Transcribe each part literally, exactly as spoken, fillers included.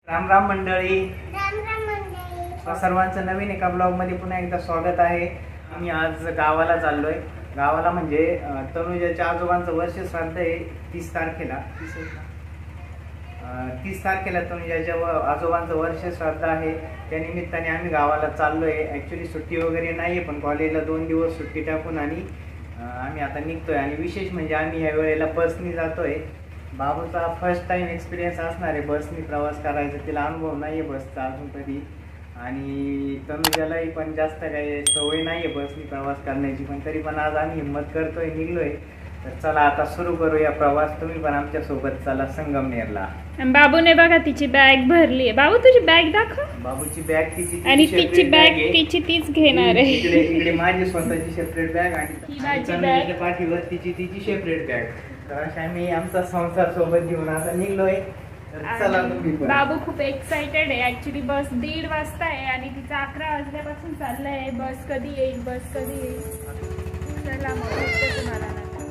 राम राम मंडळी. राम राम मंडळी. सर्वांचं नवीन एका ब्लॉग मध्ये पुन्हा एकदा स्वागत आहे. आम्ही आज गावाला चाललोय. गावाला म्हणजे तनुजाच्या आजोबांचं वर्ष श्राद्ध आहे तीस तारखेला. तीस तारखेला तनुजाच्या आजोबांचं वर्ष श्राद्ध आहे. त्या निमित्ताने आम्ही गावाला चाललोय. ॲक्च्युली सुट्टी वगैरे नाही आहे, पण कॉलेजला दोन दिवस सुट्टी टाकून आणि आम्ही आता निघतोय. आणि विशेष म्हणजे आम्ही ह्या वेळेला बसनी जातोय. बाबूचा फर्स्ट टाइम एक्सपिरियन्स असणार आहे बसनी प्रवास करायचा. तिला अनुभव नाही आहे बसचा अजून कधी. आणि तनुजालाही पण जास्त काही सवय नाही आहे बसनी प्रवास करण्याची, पण तरी पण आज आम्ही हिंमत करतोय, निघलोय. तर चला आता सुरू करूया प्रवास. तुम्ही पण आमच्या सोबत चला संगमनेरला. बाबूने बघा तिची बॅग भरली आहे. बाबू तुझी बॅग दाखव. बाबूची बॅग तिची आणि तिची बॅग तिची तीच घेणार आहे. इकडे इकडे माझी स्वतःची सेपरेट बॅग आणि पाठीवर तिची तिची सेपरेट बॅग. तर अशा आम्ही आमचा संसार सोबत घेऊन आता निघलोय. चला तुम्ही पण. बाबू खूप एक्साइटेड आहे. ऍक्च्युली बस दीड वाजता आहे आणि तिचा अकरा वाजल्यापासून चाललंय बस कधी येईल बस कधी येईल. चला मग भेटतो तुम्हाला.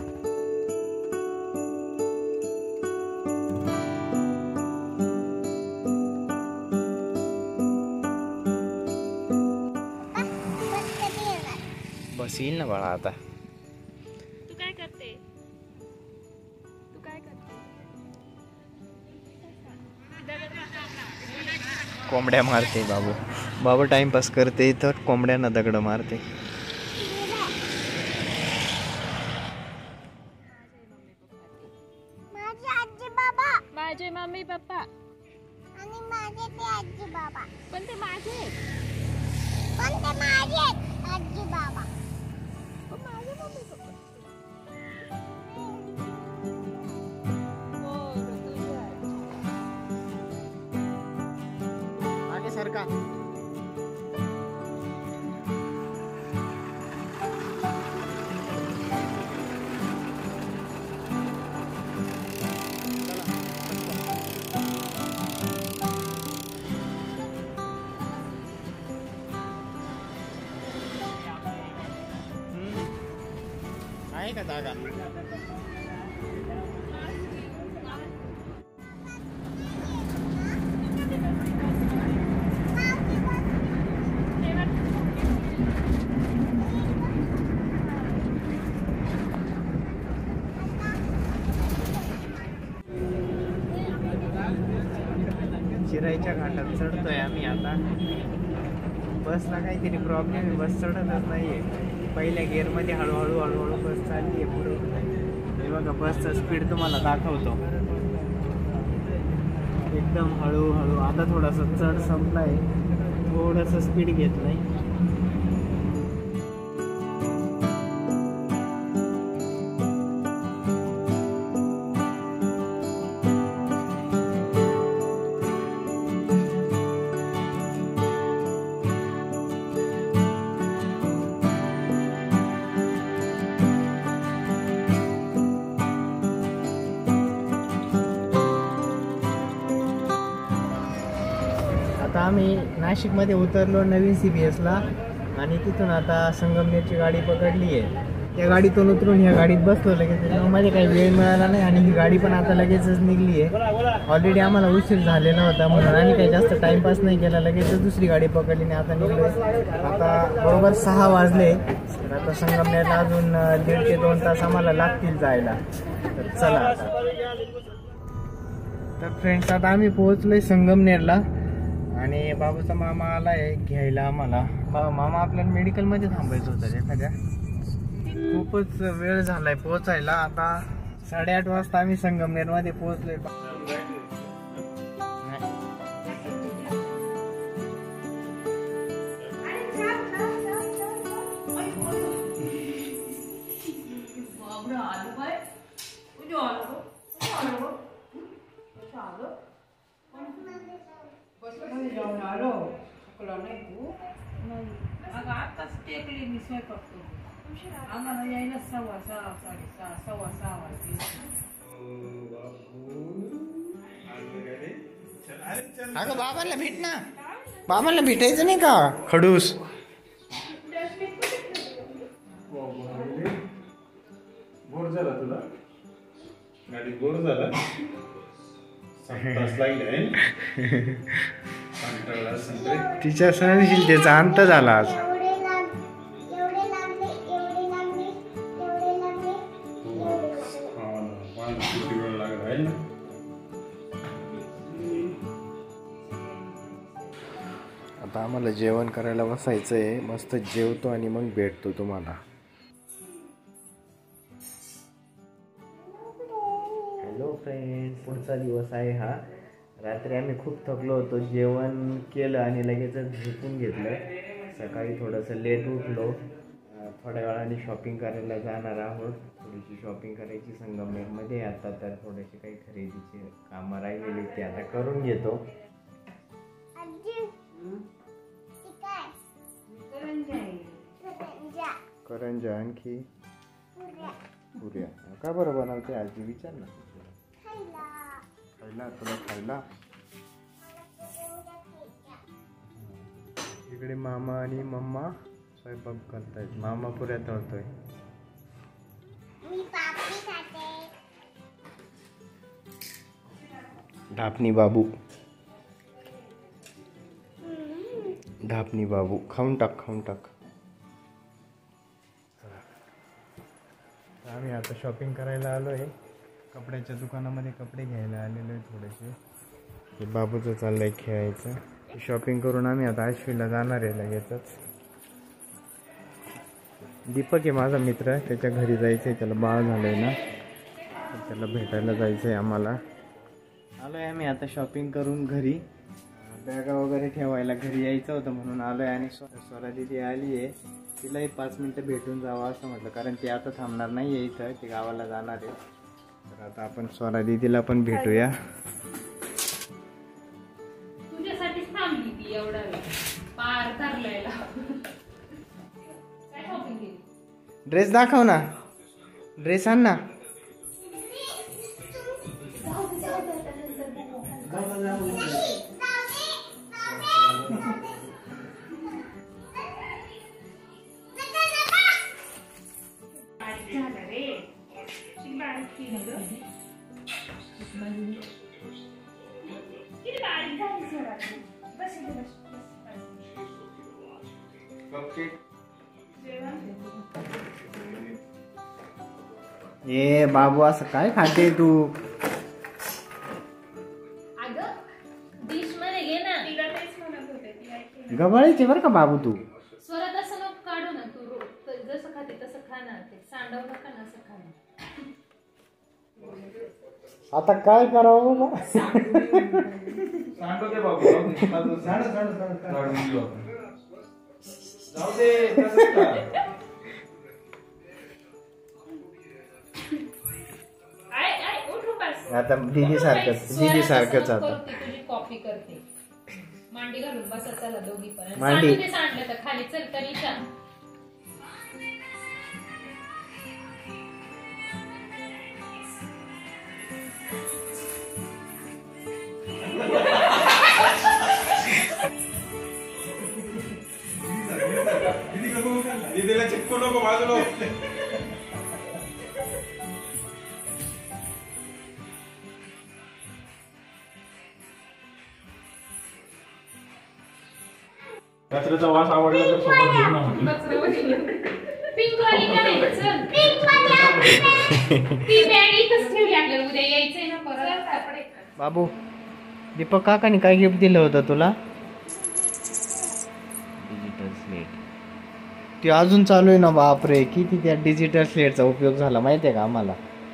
बस येईल ना बाळा आता. तू काय करते तू काय करते कोंबड्या मारते बाबू. बाबू टाइमपास करते तर कोंबड्यांना दगड मारते. माझे मम्मी पप्पा आणि माझे ते आजी बाबा. पण ते माझे पण ते माझे आजी बाबा. माझे मम्मी पप्पा. आगे सरका. आहे का जागा? चिराईच्या घाटात चढतोय आम्ही आता. बसला काहीतरी प्रॉब्लेम आहे, बस चढतच नाहीये. पहिल्या गिअरमध्ये हळूहळू हळूहळू बस चालली आहे पुढे. हे बघा बसचा स्पीड तुम्हाला दाखवतो. एकदम हळूहळू. आता थोडासा चढ संपलाय, थोडंसं स्पीड घेतलंय. आता आम्ही नाशिकमध्ये उतरलो नवीन सी बी एसला आणि तिथून आता संगमनेरची गाडी पकडली आहे. त्या गाडीतून उतरून ह्या गाडीत बसलो लगेच. त्याच्यामध्ये काही वेळ मिळाला नाही आणि ही गाडी पण आता लगेचच निघली आहे. ऑलरेडी आम्हाला उशीर झालेला होता म्हणून आम्ही काही जास्त टाईमपास नाही केला. लगेचच दुसरी गाडी पकडली आणि आता निघलो. आता बरोबर सहा वाजले. तर आता संगमनेरला अजून दीड ते दोन तास आम्हाला लागतील जायला. तर चला आता. तर फ्रेंड्स आता आम्ही पोहोचलोय संगमनेरला आणि बाबूचा मामा आलाय घ्यायला आम्हाला. मामा आपल्याला मेडिकलमध्ये थांबायचं होतं एखाद्या. खूपच वेळ झालाय पोहोचायला. आता साडेआठ वाजता आम्ही संगमनेरमध्ये पोहोचलोय. आलो नाही तू अगं आताच टेकली मी स्वयंपाक करून. आम्हाला यायला सव्वा सहा साडेसहा सव्वा सहा वाजते. अगं बाबांना भेट ना. बाबांना भेटायचं नाही का खडूस. बोर झाला तुला गाडी बोर झाला. तिच्या सहनशीलतेचा अंत झाला आज. एवढे लांब एवढे लांबले एवढे लांबले एवढे लांबले एवढे लांबले. आता आम्हाला जेवण करायला बसायचं आहे. मस्त जेवतो आणि मग भेटतो तुम्हाला. हॅलो फ्रेंड, पुढचा दिवस आहे हा. रात्री आम्ही खूप थकलो होतो. जेवण केलं आणि लगेच झोपून घेतलं. सकाळी थोडंसं लेट उठलो. थोड्या वेळाने शॉपिंग करायला जाणार आहोत. थोडीशी शॉपिंग करायची संगमनेरमध्ये. आता तर थोडेसे काही खरेदीचे कामं राहिलेली ते आता करून घेतो. आजी ती काय करंजा करंजा आणखी पुऱ्या पुऱ्या. का बरं बनवते आजी, विचार ना. खायला खायला तुला खायला. मला करंजा खायच्या. इकडे मामा आणि मम्मा स्वयंपाक करतायत. मामा पुऱ्या तळतोय. मी पापडी खाते. ढापणी बाबू ढापणी बाबू खाऊन टाक खाऊन टाक. आम्ही आता शॉपिंग करायला आलो आहे. कपड्याच्या दुकानामध्ये कपडे घ्यायला आलेलो आहे थोडेसे. हे बाबूचं चाललं आहे खेळायचं. शॉपिंग करून आम्ही आता आश्वीला जाणार आहे लगेचच. दीपक आहे माझा मित्र, त्याच्या घरी जायचं आहे. त्याला बाळ झालं आहे ना, तर त्याला भेटायला जायचं आहे आम्हाला. आलो आहे आम्ही आता शॉपिंग करून घरी. बॅगा वगैरे ठेवायला घरी यायचं होतं म्हणून आलो आहे. आणि स्व स्वरा दिदी आली आहे. तिलाही पाच मिनटं भेटून जावं असं म्हटलं, कारण ती आता थांबणार नाही आहे इथं, ती गावाला जाणार आहे. तर आता आपण स्वरा दिदीला पण भेटूया. तुझ्यासाठीच थांबली ती एवढा वेळ पार धरलायला. काय शॉपिंग केली? ड्रेस दाखव ना, ड्रेस आण ना. झालं रे बारीक केली ग. किती बारीक झाली सोडा. बस इथे बस. ए बाबू, असं काय खाते तू? अगं डिश मध्ये घे ना. तिला तेच म्हणत होते ती ऐकली. गबाळीचे बरं का बाबू तू. स्वरात असं नको काढू ना तू. रो- त- जसं खाते तसं खा ना. ते सांडव नका ना असं खा ना. आता काय करावं बाबा? सांडो दे बाबू, जाऊ दे. सांड, सांड, सांड, सांड. जाऊ दे, तसंच खा. आय आय उठू बस. आता दीदी सारखंच दीदी सारखंच आता. तुझी कॉपी करते. मांडी घालून बसा चला दोघी पण. मांडी. सांडू दे सांडलं तर खाली चल तरी छान. दीदीला चिपकू नको बाजूला. कचऱ्याचा वास आवडला तर सोबत घेऊन ना म्हटलं. पिंक वाली काय चल. पिंक वाली ती बॅग इथंच ठेवली. आपल्याला उद्या यायचंय ना परत. कपडे बाबू, दीपक काकाने काय गिफ्ट दिलं होतं तुला? Digital slate. ते अजून चालू आहे ना. बापरे, किती त्या डिजिटल स्लेटचा उपयोग झाला माहिती आहे का आम्हाला.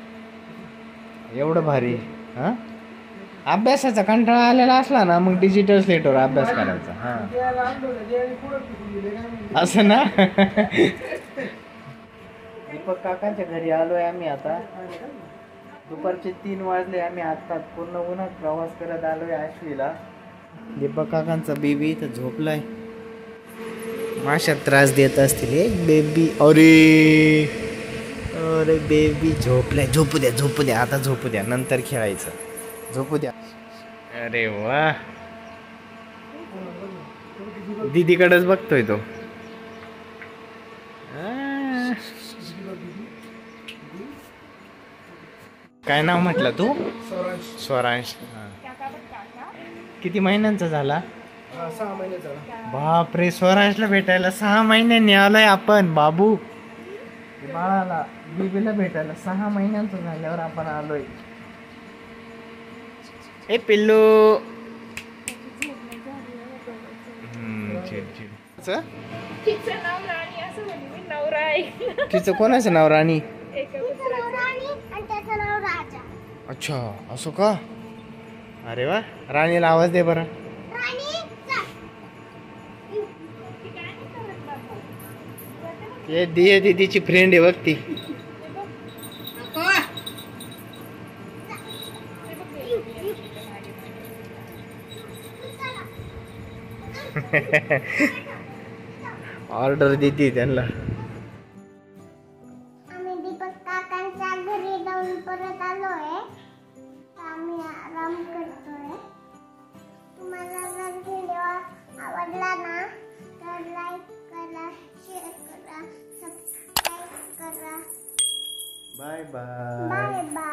एवढं भारी. हां, अभ्यासाचा कंटाळा आलेला असला ना, मग डिजिटल स्लेटवर अभ्यास करायचा. हां, असं ना. दीपक काकांच्या घरी आलोय आम्ही आता. दुपारचे तीन वाजले. आम्ही आता पूर्ण उन्हात प्रवास करत आलोय आश्वीला. दीपक काकांचा बेबी इथं झोपलाय. माशा त्रास देत असतील. एक बेबी. अरे अरे बेबी झोपलाय. झोपू द्या झोपू द्या आता झोपू द्या, नंतर खेळायचं. झोपू द्या. अरे वा, दीदीकडेच बघतोय तो. आ. काय नाव म्हटलं तू? स्वरांश. हा. किती महिन्यांचा झाला? हा सहा महिने झाला. बापरे, स्वराजला भेटायला सहा महिन्यांनी आलोय आपण. बाबू बाळाला बीबीला भेटायला सहा महिन्यांचं झाल्यावर आपण आलोय. ए पिल्लू. तिचं नाव राणी असं म्हणे मी नवरा आहे. तिचं कोणाचं नाव राणी? एका तिचं नाव राणी आणि त्याचं नाव राजा. अच्छा असं का? अरे वा, राणीला आवाज दे बरं. राणी जा. ये दिये दीदीची फ्रेंड आहे बघ ती. ऑर्डर देते त्यांना. आम्ही दीपक काकांच्या घरी जाऊन परत आलोय. आम्ही आराम करतोय. तुम्हाला जर व्हिडिओ आवडला ना तर लाईक करा, शेअर करा, सबस्क्राईब करा. Bye bye. Bye bye.